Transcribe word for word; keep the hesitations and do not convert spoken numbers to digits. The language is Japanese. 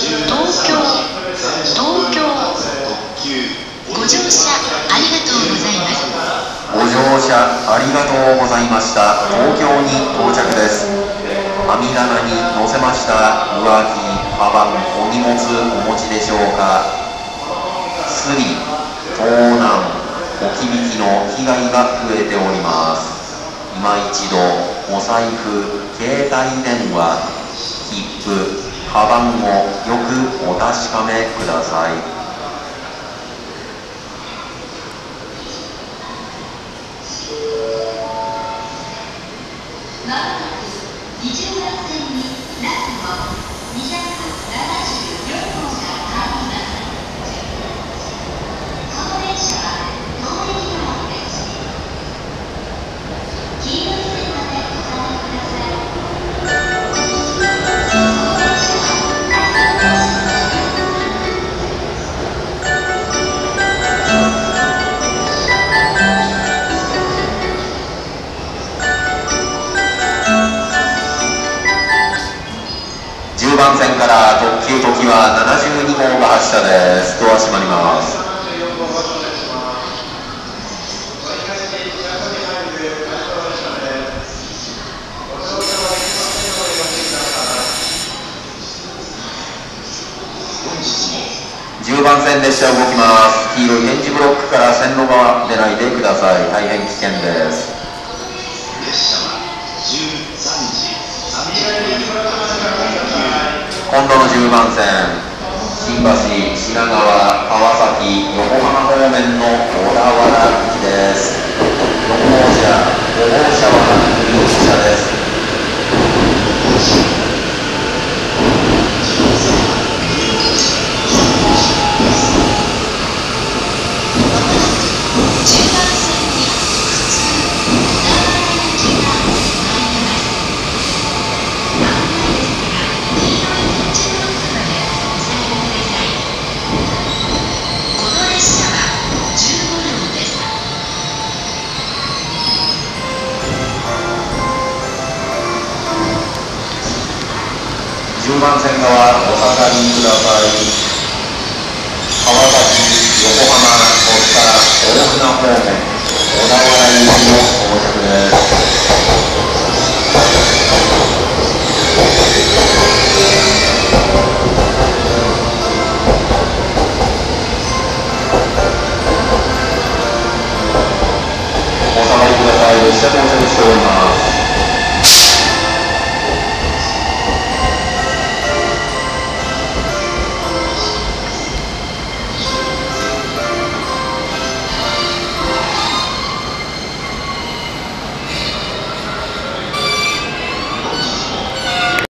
東京東京ご乗車ありがとうございます。 ご乗車ありがとうございました。東京に到着です。網棚に乗せました上着、カバン、お荷物お持ちでしょうか。スリ、盗難、置き引きの被害が増えております。今一度お財布、携帯電話、切符、カバンをよくお確かめください。じゅうばん線から特急ときはななじゅうに号が発車です。ドア閉まります。じゅうばん線列車動きます。黄色い点字ブロックから線路側出ないでください。大変危険です。列車はじゅうさんじさんじゅっぷん今度のじゅうばん線、新橋、品川、川崎、横浜方面の小田原行きです。よん号車、ご号車はグリーン車です。じゅうばん線側お下がりください。川崎、横浜、それから大船方面、小田原行きの到着です。